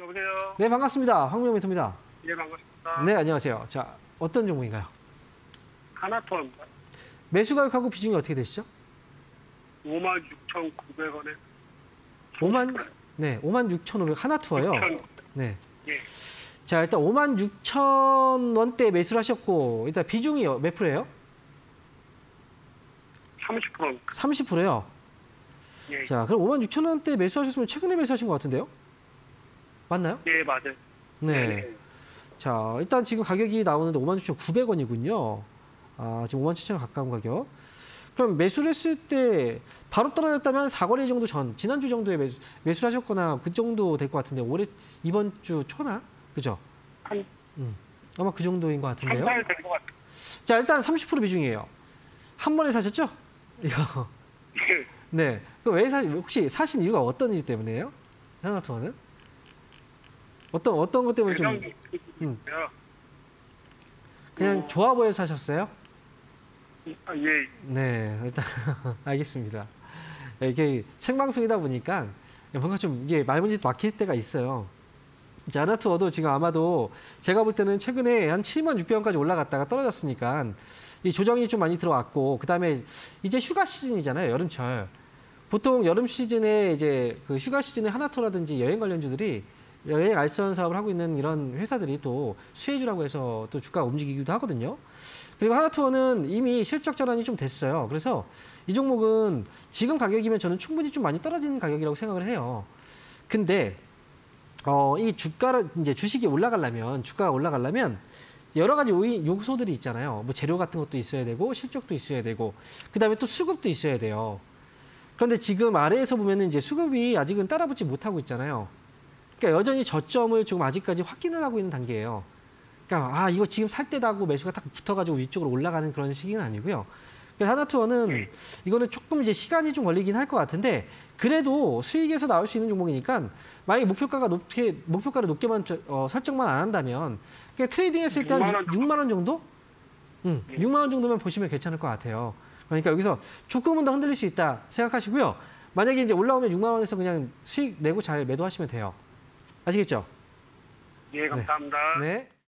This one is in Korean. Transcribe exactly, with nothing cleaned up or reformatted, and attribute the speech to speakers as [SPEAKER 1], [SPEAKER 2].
[SPEAKER 1] 여보세요?
[SPEAKER 2] 네, 반갑습니다. 황미영 멘토입니다.
[SPEAKER 1] 예, 반갑습니다.
[SPEAKER 2] 네, 안녕하세요. 자, 어떤 종목인가요?
[SPEAKER 1] 하나톤
[SPEAKER 2] 매수 가격하고 비중이 어떻게 되시죠?
[SPEAKER 1] 오만 육천구백 원에
[SPEAKER 2] 오만, 네, 오만 육천오백, 하나투어요. 네.
[SPEAKER 1] 예,
[SPEAKER 2] 자, 일단 오만 육천 원대 매수를 하셨고, 일단 비중이 몇 프로예요?
[SPEAKER 1] 삼십 퍼센트.
[SPEAKER 2] 삼십 퍼센트요.
[SPEAKER 1] 예,
[SPEAKER 2] 자, 그럼 오만 육천 원대 매수하셨으면 최근에 매수하신 것 같은데요? 맞나요?
[SPEAKER 1] 예, 맞아요.
[SPEAKER 2] 네. 자, 일단 지금 가격이 나오는데 오만 육천구백 원이군요. 아, 지금 오만 칠천 원 가까운 가격. 그럼 매수를 했을 때 바로 떨어졌다면 사거리 정도 전, 지난주 정도에 매수, 매수를 하셨거나 그 정도 될 것 같은데 올해 이번 주 초나? 그죠?
[SPEAKER 1] 한,
[SPEAKER 2] 음, 아마 그 정도인 것
[SPEAKER 1] 한
[SPEAKER 2] 같은데요.
[SPEAKER 1] 달 된 것 같아요.
[SPEAKER 2] 자, 일단 삼십 퍼센트 비중이에요. 한 번에 사셨죠? 이거.
[SPEAKER 1] 예,
[SPEAKER 2] 네. 그럼 왜 사, 혹시 사신 이유가 어떤 이유 때문이에요? 하나투어는? 어떤, 어떤 것 때문에 좀, 음,
[SPEAKER 1] 요
[SPEAKER 2] 그냥
[SPEAKER 1] 어.
[SPEAKER 2] 좋아 보여서 사셨어요?
[SPEAKER 1] 아, 예,
[SPEAKER 2] 네, 일단 알겠습니다. 이게 생방송이다 보니까 뭔가 좀 이게 말문이 막힐 때가 있어요. 자, 하나투어도 지금 아마도 제가 볼 때는 최근에 한 칠만 육백 원까지 올라갔다가 떨어졌으니까 이 조정이 좀 많이 들어왔고, 그 다음에 이제 휴가 시즌이잖아요, 여름철. 보통 여름 시즌에 이제 그 휴가 시즌에 하나투어라든지 여행 관련주들이 여행 알선 사업을 하고 있는 이런 회사들이 또 수혜주라고 해서 또 주가가 움직이기도 하거든요. 그리고 하나투어는 이미 실적 전환이 좀 됐어요. 그래서 이 종목은 지금 가격이면 저는 충분히 좀 많이 떨어지는 가격이라고 생각을 해요. 근데 어, 이 주가를 이제 주식이 올라가려면 주가가 올라가려면 여러 가지 요인, 요소들이 있잖아요. 뭐 재료 같은 것도 있어야 되고 실적도 있어야 되고 그다음에 또 수급도 있어야 돼요. 그런데 지금 아래에서 보면은 이제 수급이 아직은 따라붙지 못하고 있잖아요. 그러니까 여전히 저점을 조금 아직까지 확인을 하고 있는 단계예요. 그러니까 아 이거 지금 살 때다고 매수가 딱 붙어가지고 위쪽으로 올라가는 그런 시기는 아니고요. 그래서 하나투어는 이거는 조금 이제 시간이 좀 걸리긴 할 것 같은데 그래도 수익에서 나올 수 있는 종목이니까 만약에 목표가가 높게 목표가를 높게만 어, 설정만 안 한다면 그냥 트레이딩했을 때 한 육만 원 정도? 응, 육만 원 정도면 보시면 괜찮을 것 같아요. 그러니까 여기서 조금은 더 흔들릴 수 있다 생각하시고요. 만약에 이제 올라오면 육만 원에서 그냥 수익 내고 잘 매도하시면 돼요. 아시겠죠?
[SPEAKER 1] 예, 감사합니다.
[SPEAKER 2] 네. 네.